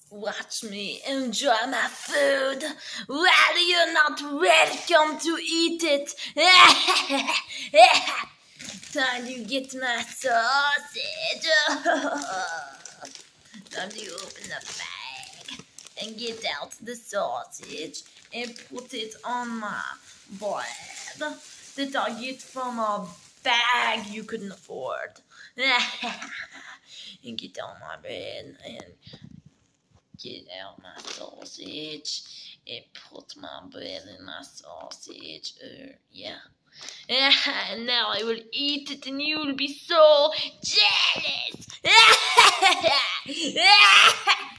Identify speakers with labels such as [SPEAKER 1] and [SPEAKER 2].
[SPEAKER 1] Watch me enjoy my food while you're not welcome to eat it. Time to get my sausage. Time to open the bag and get out the sausage and put it on my bread that I get from a bag you couldn't afford. And get on my bread and get out my sausage and put my bread in my sausage. Yeah. And now I will eat it and you will be so jealous.